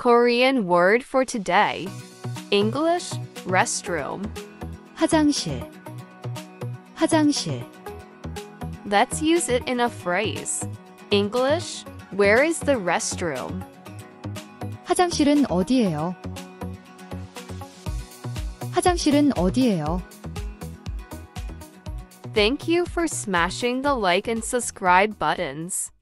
Korean word for today. English, restroom. 화장실, 화장실. Let's use it in a phrase. English, where is the restroom? 화장실은 어디예요? 화장실은 어디예요? Thank you for smashing the like and subscribe buttons.